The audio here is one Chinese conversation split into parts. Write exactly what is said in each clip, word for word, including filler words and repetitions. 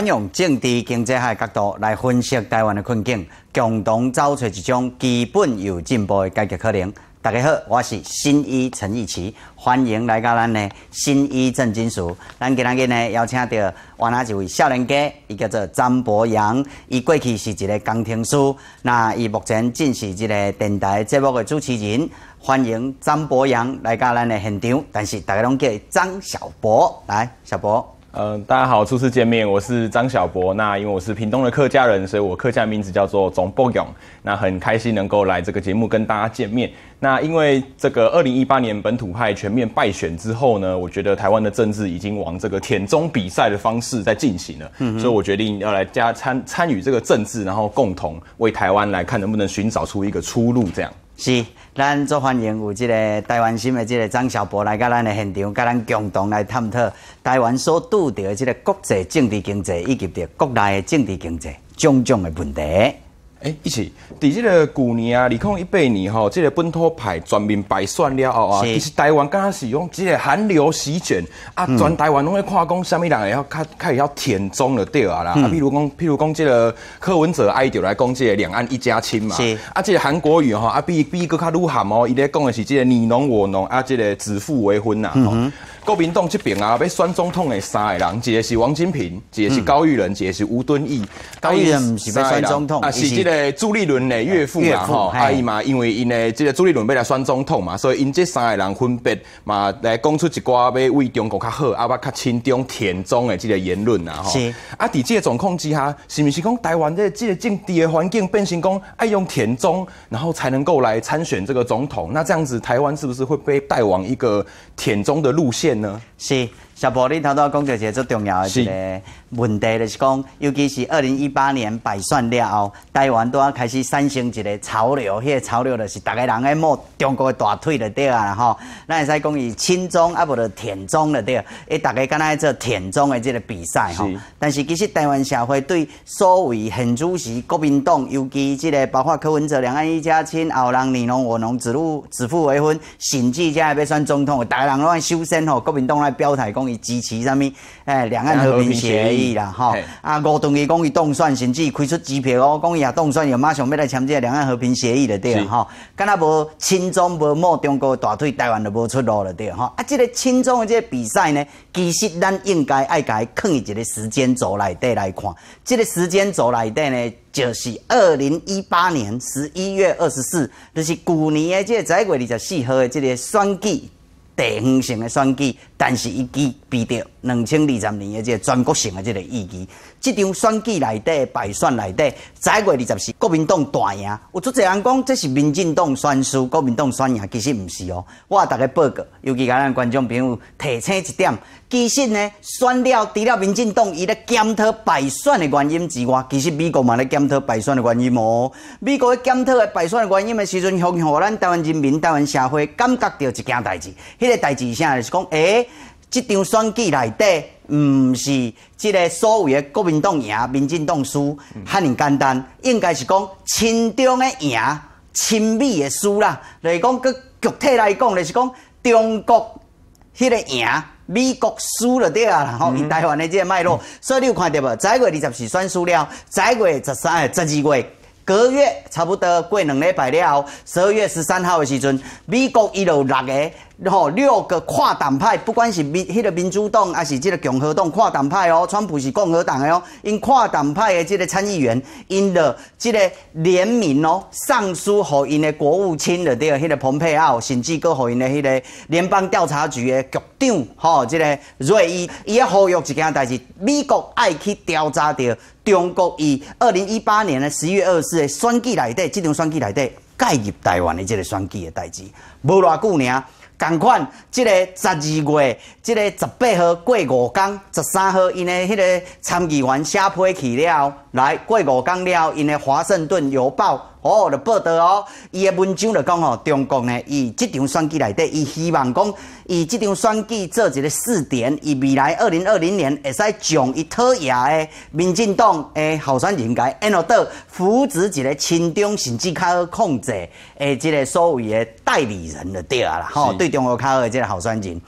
咱用政治经济学角度来分析台湾的困境，共同找出一种基本又进步的解决可能。大家好，我是新医陈义奇，欢迎来到咱的新医正金属。咱今日呢邀请到我那一位少年家，伊叫做张博洋，伊过去是一个工程师，那伊目前正是一个电台节目的主持人。欢迎张博洋来到咱的现场，但是大家拢叫张小博。来，小博。 呃，大家好，初次见面，我是张小博。那因为我是屏东的客家人，所以我客家名字叫做钟博勇。那很开心能够来这个节目跟大家见面。那因为这个二零一八年本土派全面败选之后呢，我觉得台湾的政治已经往这个舔中比赛的方式在进行了，嗯、所以我决定要来加参参与这个政治，然后共同为台湾来看能不能寻找出一个出路，这样。 是，咱做欢迎有这个台湾心的这个张小博来到咱的现场，跟咱共同来探讨台湾所拄到的这个国际政治经济以及的国内的政治经济种种的问题。 哎，一起，伫这个去年啊，二零一八年吼，这个本土派全面败选了后啊，其实台湾敢若是用这个寒流席卷啊，全台湾拢在看讲，啥物人会晓开开始要舔中了对啊啦。啊，譬如讲，譬如讲，这个柯文哲爱就来讲这个两岸一家亲嘛。是。啊，这个韩国瑜吼，啊比比搁较愈含哦，伊咧讲的是这个你侬我侬啊，这个指腹为婚呐。嗯。国民党这边啊，要选总统的三个人，一个是王金平，一个是高玉仁，一个是吴敦义。 高玉仁不是要选总统， 啊，是这个朱立伦的岳父啦吼。啊，伊嘛因为因的这个朱立伦要来选总统嘛，所以因这三个人分别嘛来讲出一寡要为中国较好，啊，要较亲中舔中的这个言论呐吼。是。啊，伫这个状况之下，是不是讲台湾的这个政治的环境变成讲爱用舔中，然后才能够来参选这个总统？那这样子，台湾是不是会被带往一个舔中的路线？ 是，小博，你头头讲到一个最重要的一个问题，就是讲，尤其是二零一八年败选了后，台湾都要开始产生一个潮流，迄、那个潮流就是大家人在摸中国的大腿就对啊，吼，咱会使讲伊亲中啊，无就舔中就对，诶，大家敢若做舔中的这个比赛吼。但是其实台湾社会对所谓现主席国民党，尤其这个包括柯文哲两岸一家亲，后人你侬我侬，指路指腹为婚，甚至才要选总统，大家人拢爱修身吼，国民党来表态讲伊支持啥物，诶，两岸和平协议啦，吼。啊，吴敦义讲伊当选，甚至开出支票哦，讲伊也当选，又马上要来签这个两岸和平协议了对吼。敢若无亲中无摸中国的大腿，台湾就无出路了对吼。啊，这个亲中的这个比赛呢，其实咱应该爱甲伊放一个时间轴内底来看。这个时间轴内底呢，就是二零一八年十一月二十四，就是去年的这个十一月二十四号的这个选举。地方性的选举，但是伊具备着两千二十年的这个全国性的这个意义。这场选举内底败选内底，十一月二十四，国民党大赢。有足侪人讲这是民进党选输，国民党选赢，其实唔是哦。我大家报告，尤其甲咱观众朋友提醒一点，其实呢，选了除了民进党伊咧检讨败选的原因之外，其实美国嘛咧检讨败选的原因哦。美国咧检讨的败选的原因的时阵，向互咱台湾人民、台湾社会感觉到一件代志。迄个代志啥就是讲，诶，这场选举内底，唔是这个所谓的国民党赢、民进党输，遐尼简单，应该是讲亲中的赢、亲美的输啦。就是讲，佮具体来讲，就是讲中国迄个赢。美国输了对啊，然后以台湾的这个脉络，嗯、所以你有看到无？十一月二十四选输了，十一月十三、十二月。隔月差不多过两礼拜了后，十二月十三号的时阵，美国伊就六个吼六个跨党派，不管是民迄个民主党还是这个共和党跨党派哦，川普是共和党的哦，因跨党派的这个参议员，因的这个联名哦，上书给因的国务卿的对，迄个蓬佩奥，甚至搁给因的迄个联邦调查局的局长吼，这个瑞伊，伊要呼吁一件代志，美国爱去调查到。中国以二零一八年的十一月二十四的选举内底，这场选举内底介入台湾的这个选举的代志，无偌久尔，同款，这个十二月，这个十八号过五天，十三号因的迄个参议员写批去了，来过五天了，因的华盛顿邮报。哦，就报道哦，伊的文章就讲吼，中国呢，伊这场选举内底，伊希望讲，以这场选举做一个试点，伊未来二零二零年会使将伊讨厌的民进党的候选人家，按落倒扶植一个亲中甚至较好控制的这个所谓的代理人就对啊啦，吼，对中国较好的这个候选人。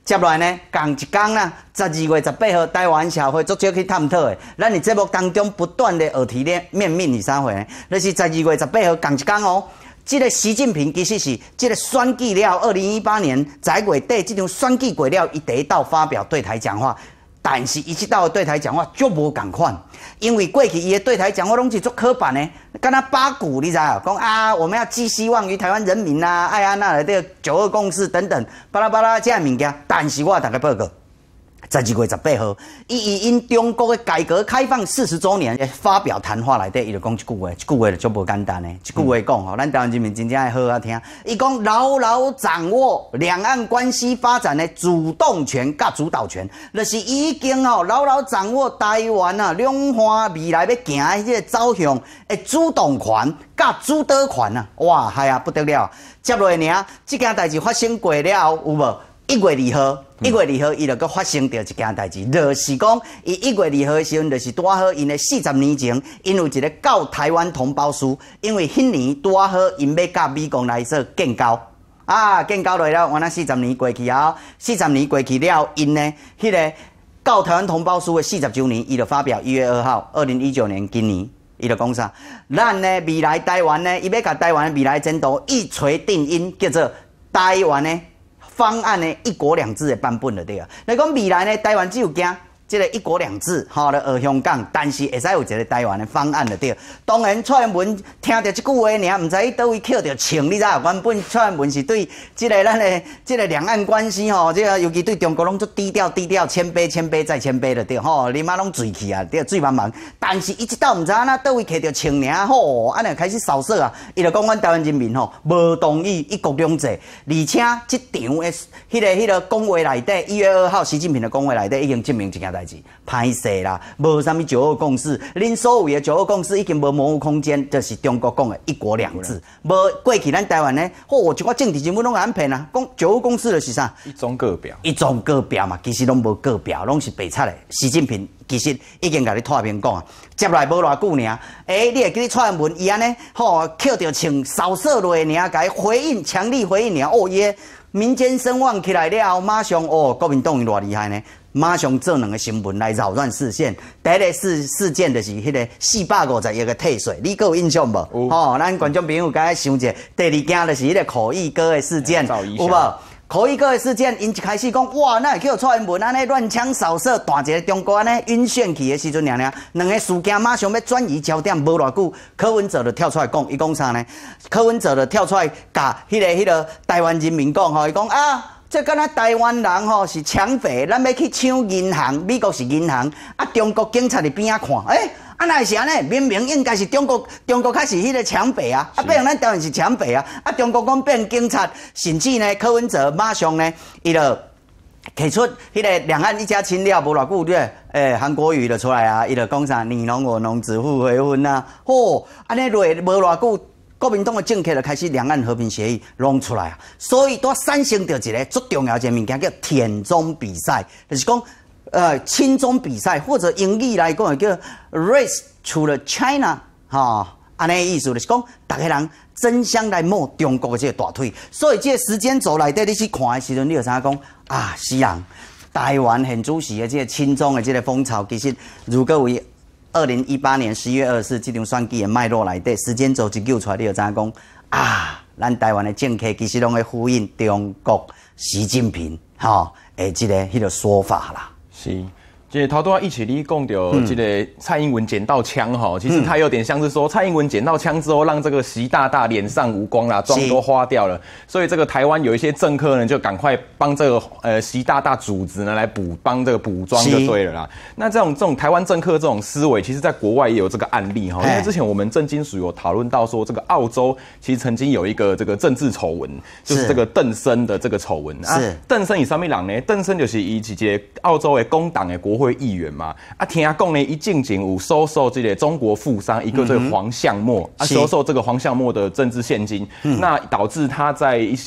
接来呢，同一天啦，十二月十八号，台湾社会足少去探讨的。咱伫节目当中不断的耳提面命是啥货呢？就是十二月十八号同一天哦。这个习近平其实是这个选举了，二零一八年十月底这场选举过了，伊第一道发表对台讲话。但是，伊即道的对台讲话足无共款，因为过去伊的对台讲话拢是足刻板的，敢若八股，你知啊？讲啊，我们要寄希望于台湾人民啊，爱安那的九二共识等等，巴拉巴拉这物件。但是我大家报告，十二月十八号，伊以因中国的改革开放四十周年发表谈话内底，伊就讲一句话，一句话就足无简单的，一句话讲吼，咱台湾人民真正会好好听。伊讲牢牢掌握两岸关系发展的主动权甲主导权，就是已经吼牢牢掌握台湾啊两岸未来要行的这个走向的主动权甲主导权啊，哇，嗨啊不得了！接落来呢，这件代志发生过了后，有无？一月二号，一月二号，伊就搁发生着一件代志，就是讲，伊一月二号的时阵，就是拄好因的四十年前，因有一个告台湾同胞书，因为迄年拄好因要甲美国来做建交，啊，建交落了，完了四十年过去后，四十年过去了，因呢，迄个告台湾同胞书的四十周年，伊就发表一月二号，二零一九年今年，伊就讲啥？咱呢未来台湾呢，伊要甲台湾的未来前途一锤定音，叫做台湾呢。方案呢，一国两制的版本就对啊。来讲未来呢，台湾只有惊这个一国两制，吼咧学香港，但是会使有一个台湾的方案就对。当然蔡英文听到这句话尔，唔知伊倒位捡着枪，你知啊？原本蔡英文是对这个咱的这个两岸关系吼，这个尤其对中国拢做低调低调，谦卑谦卑再谦卑就对吼，你妈拢醉去啊，对，醉茫茫。但是伊即道唔知影倒位摕着枪尔，吼，安尼开始扫射啊，伊就讲阮台湾人民吼无同意一国两制，而且即场的迄个迄个讲话内底，一月二号习近平的讲话内底已经证明一件代志，歹势啦，无啥物九二共识，恁所谓的九二共识已经无模糊空间，就是中国讲的一国两制。无过去咱台湾呢，吼，一寡政治人物拢安骗啊，讲九二共识就是啥？ 一中各表， 一中各表嘛，其实拢无各表，拢是白贼的。习近平其实已经甲你脱面讲啊，接来无偌久尔，诶、欸，你会记得蔡英文伊安尼吼，捡着枪扫射落尔，甲伊回应，强力回应尔，哦耶！民间声望起来了后，马上哦，国民党伊偌厉害呢？马上做两个新闻来扰乱视线。第一个事事件就是迄个四百五十亿个退税，你有印象无？有。哦，咱观众朋友该想一下。第二件就是迄个口译哥的事件，有无？口译哥的事件，因一开始讲哇，那会叫蔡英文安尼乱枪扫射，大一个中国安尼晕眩去的时阵，娘娘两个事件马上要转移焦点，无偌久，柯文哲就跳出来讲，伊讲啥呢？柯文哲就跳出来甲迄、那个迄、那个台湾人民讲吼，伊讲啊。这敢若台湾人吼是抢匪，咱要去抢银行，美国是银行，啊中国警察伫边仔看，诶、欸，啊那是安尼，明明应该是中国，中国开始迄个抢匪啊，啊变成咱台湾是抢匪啊，啊中国讲变警察，甚至呢柯文哲马上呢，伊就提出迄个两岸一家亲了，无偌久对，诶韩国瑜就出来啊，伊就讲啥你侬我侬指腹为婚啊，吼，安尼落无偌久。国民党的政客就开始两岸和平协议弄出来啊，所以都产生着一个最重要一个物件叫舔中比赛，就是讲呃亲中比赛，或者英语来讲叫 Race to the China 哈，安尼意思就是讲大家人争相来摸中国的这个大腿，所以这个时间轴内底你去看的时阵，你就知影讲啊，是人台湾现主席的这个亲中的这个风潮，其实如果为二零一八年十一月二十四这场选举的脉络内底，时间轴一揪出来，你就知影讲啊，咱台湾的政客其实拢在呼应中国习近平吼诶，这个迄个说法啦。 是。这头多一起你讲到这个蔡英文捡到枪哈，其实他有点像是说蔡英文捡到枪之后，让这个习大大脸上无光啦，妆都花掉了，所以这个台湾有一些政客呢，就赶快帮这个呃习大大主子呢来补帮这个补妆就对了啦。那这种这种台湾政客这种思维，其实在国外也有这个案例哈，因为之前我们政经署有讨论到说，这个澳洲其实曾经有一个这个政治丑闻，就是这个邓森的这个丑闻啊。邓森以什么人呢？邓森就是以一个澳洲的工党的国会议员嘛，啊，听讲呢，一进前有收受这个中国富商一个这个黄向墨、嗯、啊，收受这个黄向墨的政治现金，嗯、那导致他在一些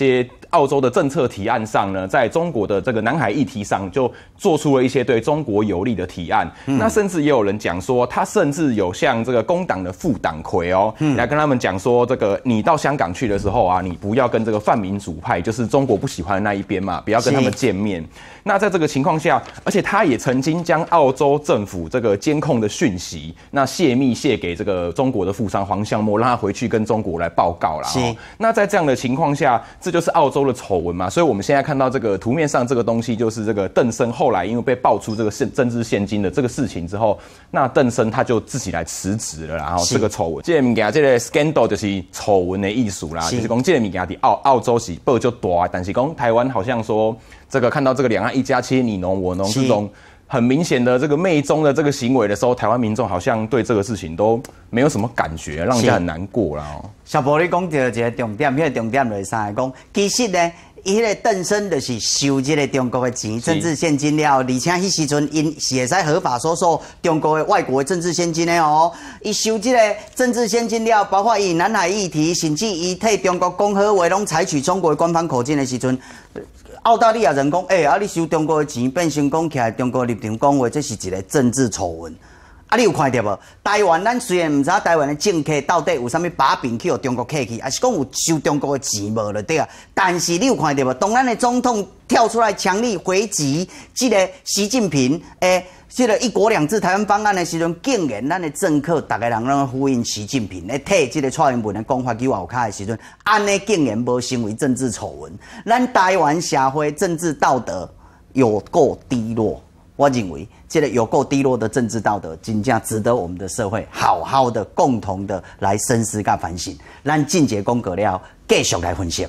澳洲的政策提案上呢，在中国的这个南海议题上，就做出了一些对中国有利的提案。嗯、那甚至也有人讲说，他甚至有向这个工党的副党魁哦，嗯、来跟他们讲说，这个你到香港去的时候啊，你不要跟这个泛民主派，就是中国不喜欢的那一边嘛，不要跟他们见面。那在这个情况下，而且他也曾经将澳洲政府这个监控的讯息，那泄密泄给这个中国的富商黄向墨，让他回去跟中国来报告啦。哦、那在这样的情况下，这就是澳洲的丑闻嘛。所以我们现在看到这个图面上这个东西，就是这个邓生后来因为被爆出这个政治现金的这个事情之后，那邓生他就自己来辞职了啦。然后这个丑闻，这个物件，这个 scandal 就是丑闻的艺术啦，是就是讲这个物件在澳澳洲是报就大，但是讲台湾好像说。这个看到这个两岸一家亲，你侬我侬这种很明显的这个媚中的这个行为的时候，台湾民众好像对这个事情都没有什么感觉，让人家很难过啦。哦， 小波你讲到一个重点，那个重点就是啥？讲其实呢，伊迄个邓生就是收这个中国的钱，政治现金了，而且迄时阵因是会使合法收受中国的外国的政治现金的哦。伊收这个政治现金了，包括以南海议题，甚至伊替中国讲好话，拢采取中国的官方口径的时阵。澳大利亚人讲，欸，啊，你收中国的钱，变成讲起来中国立场讲话，这是一个政治丑闻。啊，你有看到无？台湾咱虽然唔知台湾的政客到底有啥物把柄去互中国客去，还是讲有收中国的钱无了对啊？但是你有看到无？当咱的总统跳出来强力回击这个习近平诶，这个一国两制台湾方案的时阵，竟然咱的政客大家人拢呼应习近平咧，替这个蔡英文的讲法去后卡的时阵，安尼竟然无成为政治丑闻。咱台湾社会政治道德有够低落。我认为，这个有够低落的政治道德，真正值得我们的社会好好的、共同的来深思跟反省。咱进阶讲过了，继续来分析。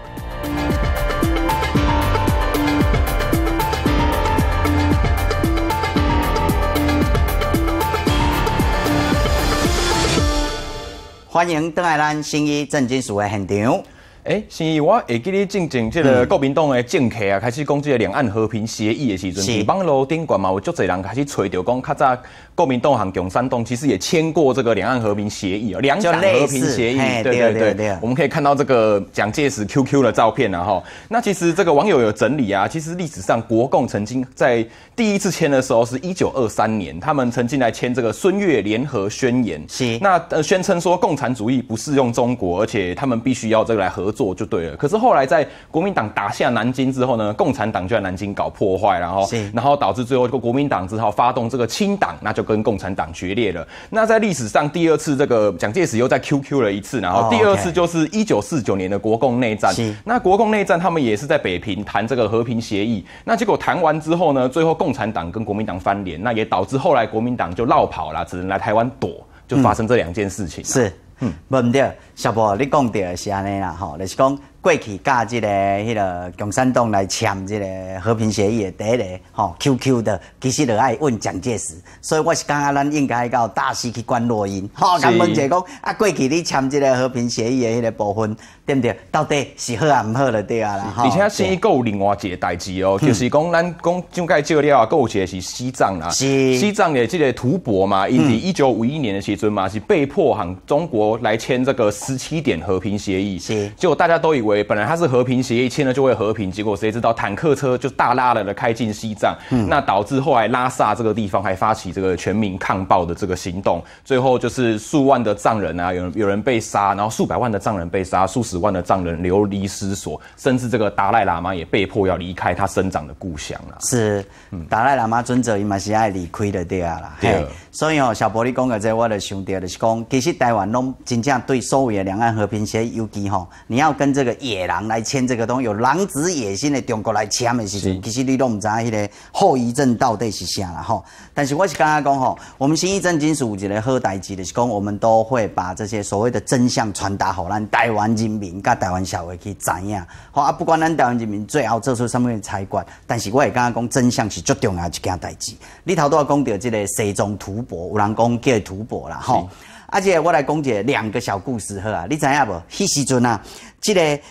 欢迎登来咱新一正金属的现场。 哎，新义，我会记得进前这个国民党的政客啊，开始讲这个两岸和平协议的时阵，伫网络顶悬嘛，有足侪人开始吹到讲，较早国民党和共产党其实也签过这个两岸和平协议哦，两党和平协议，对对 对, 对我们可以看到这个蒋介石 Q Q 的照片啊，哈。那其实这个网友有整理啊，其实历史上国共曾经在第一次签的时候是一九二三年，他们曾经来签这个孙岳联合宣言，是那呃宣称说共产主义不适用中国，而且他们必须要这个来合作。做就对了。可是后来在国民党打下南京之后呢，共产党就在南京搞破坏，然后然后导致最后国民党只好发动这个清党，那就跟共产党决裂了。那在历史上第二次这个蒋介石又在 Q Q 了一次，然后第二次就是一九四九年的国共内战。那国共内战他们也是在北平谈这个和平协议，那结果谈完之后呢，最后共产党跟国民党翻脸，那也导致后来国民党就落跑了，只能来台湾躲，就发生这两件事情。嗯、是。嗯，无唔对，小波，你讲到的是安尼啦，吼，就是讲过去甲这个迄个共产党来签这个和平协议的第一个吼 Q Q 的，其实就爱问蒋介石，所以我是感觉咱应该到大溪去关录音，吼，甲问者讲啊，过去你签这个和平协议的迄个部分，对不对？到底是好啊唔好了对啊啦，而且新一个有另外一个代志哦，就是讲咱讲上届照了，还有一个是西藏啦，西藏的这个吐蕃嘛，因伫一九五一年的时阵嘛，是被迫和中国来签这个十七点和平协议，是，结果大家都以为本来它是和平协议，签了就会和平，结果谁知道坦克车就大拉了的开进西藏，嗯、那导致后来拉萨这个地方还发起这个全民抗暴的这个行动，最后就是数万的藏人啊，有人有人被杀，然后数百万的藏人被杀，数十万的藏人流离失所，甚至这个达赖喇嘛也被迫要离开他生长的故乡啦。是，嗯、达赖喇嘛尊者伊嘛是爱离开的对啊啦，对，所以哦，小波你讲的这我就想到就是讲，其实台湾拢真正对所谓的两岸和平协议，尤其吼，你要跟这个野狼来签这个东西，有狼子野心的中国来签的时阵，其实你都唔知迄个后遗症到底是啥啦吼。但是我是刚刚讲吼，我们新一正金属有一个好代志，就是讲我们都会把这些所谓的真相传达给咱台湾人民、甲台湾社会去知影。好啊，不管咱台湾人民最后做出什么裁决，但是我会刚刚讲真相是最重要一件代志。你头拄仔讲到这个西藏吐蕃，有人讲叫吐蕃啦吼。而且我来讲一个两个小故事好啊，你知影无？迄时阵啊，这个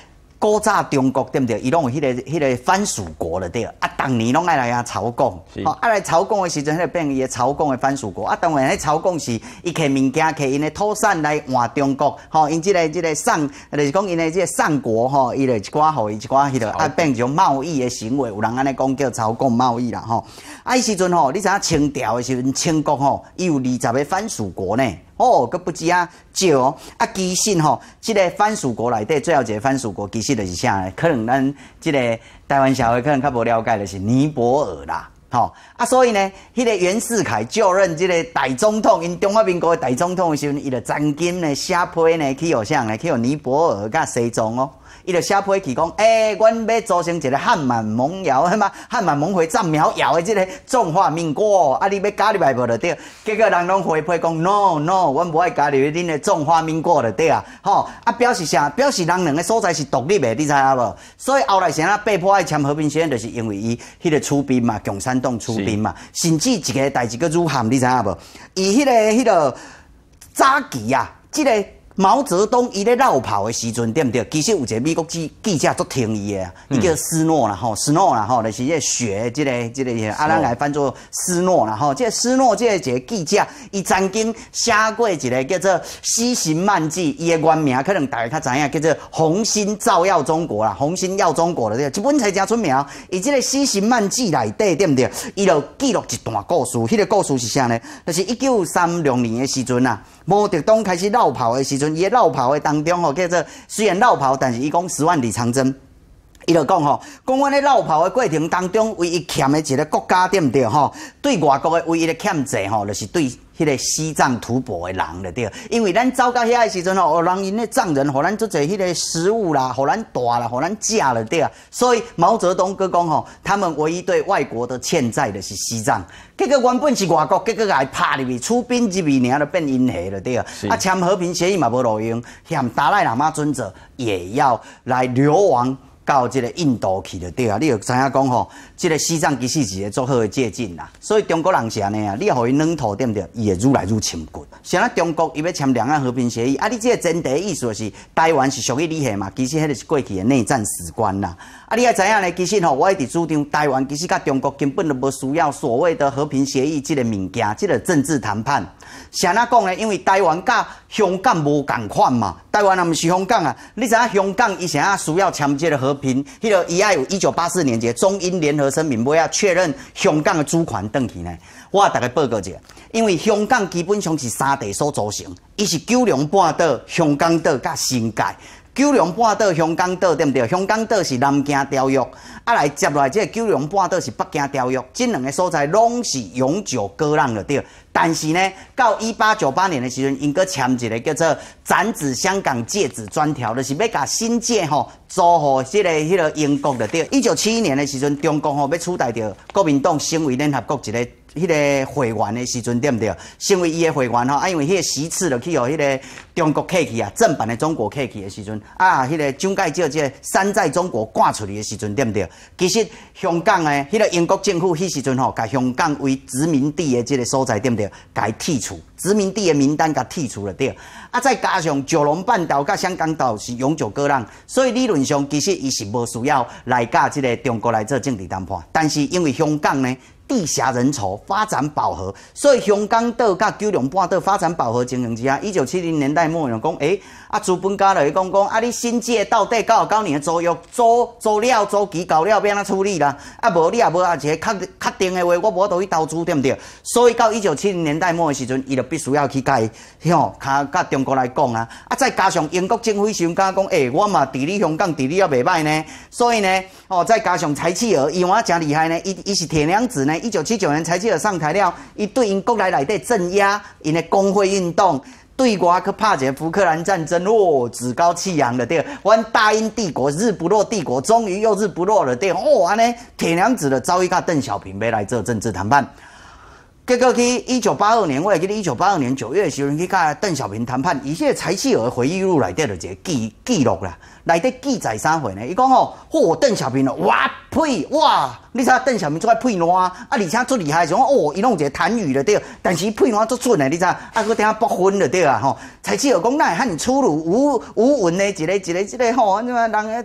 古早中国对不对？伊拢有迄、那个迄、那个藩属国了对，啊，逐年拢爱来遐朝贡，哦，啊来朝贡的时阵，迄个变伊的朝贡的藩属国，啊，当然迄朝贡是伊摕物件摕因的土产来换中国，吼、哦，因即、这个即、这个上，就是讲因的即个上国吼，伊、哦、就一寡互伊一寡迄个啊变一种贸易的行为，有人安尼讲叫朝贡贸易啦，吼、哦，啊，伊时阵吼，你知影清朝的时阵，清国吼，伊有二十个藩属国呢。哦，佮不止啊少哦，啊其实吼，即、这个藩属国内底最后一个藩属国，其实就是啥呢？可能咱即个台湾社会可能较无了解的是尼泊尔啦，吼、哦、啊，所以呢，迄、那个袁世凯就任即个大总统，因中华民国的大总统的时阵，伊就专金呢写批呢去互啥呢？去互尼泊尔甲西藏哦。伊就写批去讲，诶、欸，阮要组成一个汉满蒙尧，什么汉满蒙回藏苗尧的这个中华民国，啊，你要加入来无就对。结果人拢回批讲 ，no no， 阮无爱加入恁的中华民国就对啊，吼，啊表示啥？表示人两个所在是独立的，你知影无？所以后来谁啊被迫爱签和平协议，就是因为伊迄个出兵嘛，共产党出兵嘛，甚至一个代志个辱汉，你知影无？伊迄、那个迄、那个早期啊，即、这个。毛泽东伊咧绕跑的时阵，对不对？其实有一个美国记记者足听伊的，伊、嗯、叫斯诺啦吼，斯诺啦吼，就是这学这个这个啊，咱来翻作斯诺啦吼。这个斯诺这个一个记者，伊曾经写过一个叫做《西行漫记》，伊的原名可能大家较知影，叫做《红星照耀中国》啦，《红星耀中国》的这个，这本册真出名。伊这个《西行漫记》内底，对不对？伊就记录一段故事，迄、那个故事是啥呢？就是一九三六年的时阵啊，毛泽东开始绕跑的时阵。伊绕跑的当中吼，叫做虽然绕跑，但是伊讲十万里长征。伊就讲吼，讲阮咧绕跑的过程当中，唯一欠的一个国家对不对吼？对外国的唯一的欠债吼，就是对迄个西藏吐蕃的人了对。因为咱走到遐的时阵吼，人因咧藏人，互咱做侪迄个食物啦，互咱带啦，互咱食了对啊。所以毛泽东佮讲吼，他们唯一对外国的欠债的是西藏。结果原本是外国，结果来拍入去，出兵入去，尔就变因下了对啊。啊，签和平协议嘛无路用，嫌达赖喇嘛尊者也要来流亡。到这个印度去就对啊，你就知影讲吼，这个西藏其实是一个足好的借鉴啦。所以中国人是安尼啊，你互伊软土对不对？伊会愈来愈深骨。像咱中国伊要签两岸和平协议，啊，你这个前提的意思就是台湾是属于你下嘛，其实迄个是过去的内战史观啦。啊，你也知影咧，其实吼，我一直主张台湾其实甲中国根本就无需要所谓的和平协议这个物件，这个政治谈判。像哪讲咧？因为台湾甲香港无共款嘛，台湾也毋是香港啊。你知影香港伊想要需要签这个和平，迄个伊爱有一九八四年这个中英联合声明，要确认香港的主权转去呢。我大概报告一下，因为香港基本上是三地所组成，伊是九龙半岛、香港岛甲新界。九龙半岛、香港岛对不对？香港岛是南京条约，啊来接来这个九龙半岛是北京条约，这两个所在拢是永久割让的对。但是呢，到一八九八年的时阵，因个签一个叫做《斩子香港界址专条》，就是要甲新界吼租互这个迄个英国的对。一九七一年的时阵，中国吼要取代掉国民党成为联合国一个。迄个会员的时阵对不对？成为伊的会员吼，啊，因为迄个席次就去互迄个中国客去啊，正版的中国客去的时阵，啊，迄个蒋介石这个山寨中国赶出去的时阵对不对？其实香港的迄个英国政府迄时阵吼，甲香港为殖民地的这个所在对不对？甲伊剔除殖民地的名单，甲剔除了对。啊，再加上九龙半岛甲香港岛是永久割让，所以理论上其实伊是无需要来甲这个中国来做政治谈判。但是因为香港呢？地狭人稠，发展饱和，所以香港岛甲九龙半岛发展饱和情形之下，一九七零年代末有人讲，诶、欸，啊资本家来讲讲，啊你新界到底到九年的租约租租了租期到了，要安怎处理啦？啊无你也无啊一个确确定的话，我无倒去投资对不对？所以到一九七零年代末的时阵，伊就必须要去甲伊吼，甲甲中国来讲啊，啊再加上英国政府想讲讲，诶、欸，我嘛伫你香港伫你也袂歹呢，所以呢，哦再加上柴契尔，伊话真厉害呢，伊伊是铁娘子呢。一九七九年，柴契尔上台了，伊对因国内内底镇压因的工会运动，对外去拍一个福克兰战争，哦，趾高气扬的对，阮大英帝国日不落帝国，终于又日不落了对，哦，安尼铁娘子的遭遇甲邓小平要来做政治谈判。结果去一九八二年，我会记得一九八二年九月的时候去甲邓小平谈判，伊迄个柴契尔回忆录内底就一个记记录啦，内底记载啥货呢？伊讲哦，嚯，邓小平哦，哇呸哇！你知影邓小平做爱配烂啊，而且最厉害是讲哦，伊弄一个谈语了对，但是配烂足准的，你知影？啊，佮等下驳分了对啊吼。柴契尔讲，那汉你粗鲁无无文的一个一个一个吼，那么人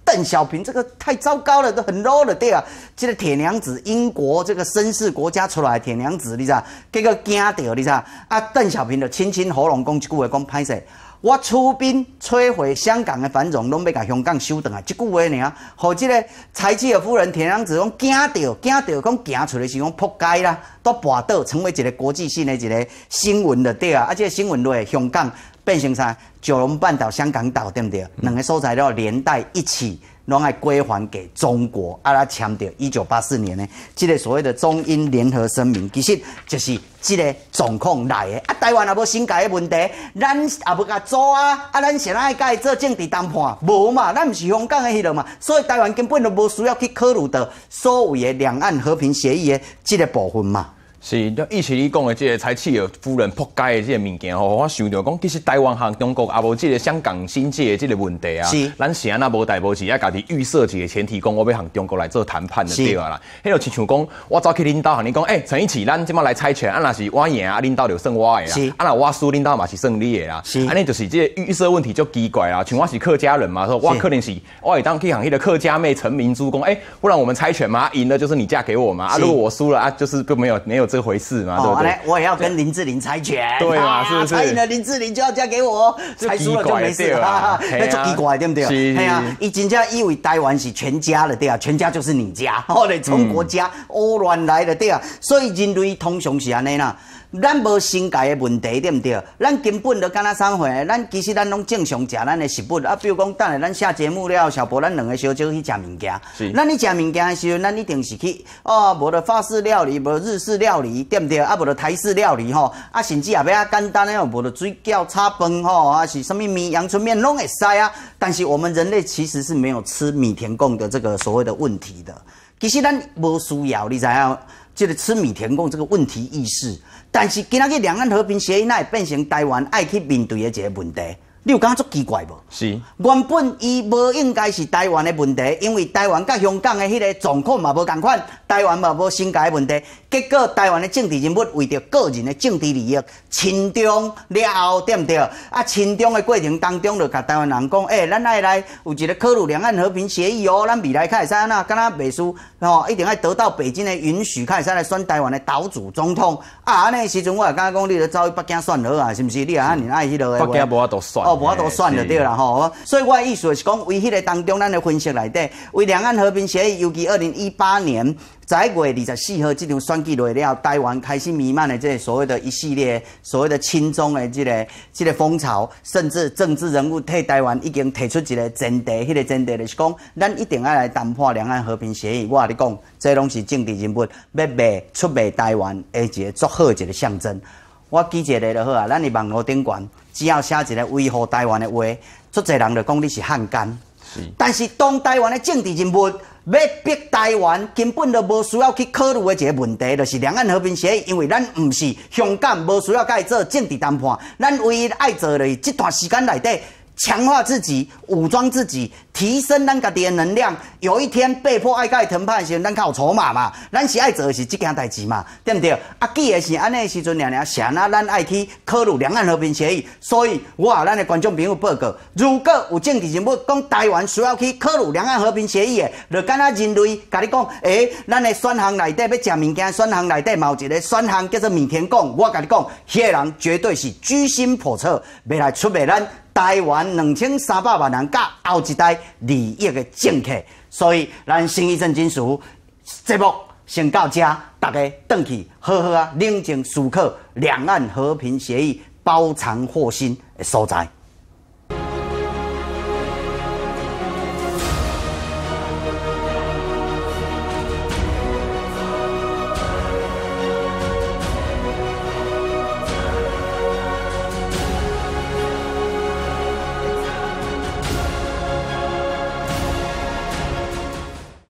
邓小平这个太糟糕了，都很 low 了，对啊。这个铁娘子，英国这个绅士国家出来的铁娘子，你知道？结果惊到，你知道？啊，邓小平就清清喉咙讲一句话，讲歹势。我出兵摧毁香港的繁荣，拢要甲香港收回来。这句话尔，互这个柴契尔夫人铁娘子讲惊到，惊到，讲行出来是讲扑街啦，都跋倒，成为一个国际性的一个新闻了，对啊。啊，这个新闻落香港变成啥？九龙半岛、香港岛，对不对？两个所在都要连带一起。拢爱归还给中国，啊！来强调一九八四年呢，这个所谓的中英联合声明，其实就是这个总控来的。啊，台湾也无新界的问题，咱也无甲做啊！啊，咱现在甲伊做政治谈判，无嘛？咱毋是香港的迄落嘛，所以台湾根本就无需要去考虑到所谓的两岸和平协议的这个部分嘛。 是，以前你讲的这个柴契尔夫人扑街的这个物件吼，我想到讲，其实台湾和中国也无这个香港新界的这个问题啊。是，咱是安那无代无志啊，家己预设一个前提，讲我要和中国来做谈判的对啊啦。迄就亲像讲，我走去领导和你讲，诶、欸，陈一起，咱即马来猜拳，啊若是我赢啊，领导就算我的啦。是，啊若我输，领导嘛是算你的啦。是，安尼就是这个预设问题就奇怪啦。像我是客家人嘛，说我可能是我会当去向迄个客家妹陈明珠讲，诶、欸，不然我们猜拳嘛，赢了就是你嫁给我嘛，啊如果我输了啊，就是就没有没有这回事嘛。哦， 来，我也要跟林志玲猜拳， 对嘛？是不是？ 猜赢了林志玲就要嫁给我，猜输了就没事了，那就奇怪，对不对？哎呀，伊真正以为台湾是全家了，对啊，全家就是你家，后来从国家欧乱来了，对啊，所以人类通常是安尼啦。咱无新界的问题，对不对？咱根本就敢若啥货，咱其实咱拢正常食咱的食物啊。比如讲，等下咱下节目了，小博咱两个小少去食物件。是。咱你食物件的时候，咱一定是去哦，无的法式料理，无日式料理，对不对？啊，无的台式料理吼，啊，甚至也要啊简单的，无的水饺、炒饭吼，啊是什么米、阳春面拢会使啊。但是我们人类其实是没有吃米田共的这个所谓的问题的。其实咱无需要，你知影？这个吃米田共这个问题意识。但是今仔日两岸和平协议，那会变成台湾爱去面对的一个问题。你有感觉足奇怪无？是。原本伊无应该是台湾的问题，因为台湾甲香港的迄个状况嘛无共款，台湾嘛无新界的问题。结果台湾的政治人物为着个人的政治利益，亲中了后，对不对？啊，亲中的过程当中，就甲台湾人讲，诶、欸，咱爱来有一个考虑两岸和平协议哦，咱未来开始安那，敢若袂输吼，一定要得到北京的允许，开始来选台湾的岛主总统。啊，安尼时阵我也感觉讲，你就走去北京选好啊，是毋是？你也安尼爱迄落的。 北京无法度选。 哦，无法度选就对啦吼。所以我的意思是讲，为迄个当中，咱的分析内底，为两岸和平协议，尤其二零一八年。十一月二十四号，这场选举落了，台湾开始弥漫的这所谓的一系列所谓的亲中的这个这个风潮，甚至政治人物替台湾已经提出一个前提，迄、那个前提就是讲，咱一定要来谈判两岸和平协议。我跟你讲，这拢是政治人物要卖出卖台湾的一个足好的一个象征。我举一个就好啊，咱伫网络顶悬，只要写一个维护台湾的话，足侪人就讲你是汉奸。但是当台湾的政治人物要逼台湾，根本就无需要去考虑的一个问题，就是两岸和平协议。因为咱唔是香港，无需要甲伊做政治谈判，咱唯一爱做的是这段时间内底强化自己、武装自己、提升咱家己的能量。有一天被迫爱甲伊谈判的时候，咱较有筹码嘛。咱是爱做的是这件代志嘛，对不对？啊，记的是安尼的时阵，尔尔想啊，咱爱去考虑两岸和平协议。所以，我啊，咱的观众朋友报告，如果有政治人物讲台湾需要去考虑两岸和平协议的，就敢若人类甲你讲，诶、欸，咱的选项内底要食物件，选项内底嘛有一个选项叫做米田共。我甲你讲，迄个人绝对是居心叵测，要来出卖咱。台湾两千三百万人甲后一代利益的政客，所以咱新一正金属节目先到这，大家回去好好啊冷静思考两岸和平协议包藏祸心的所在。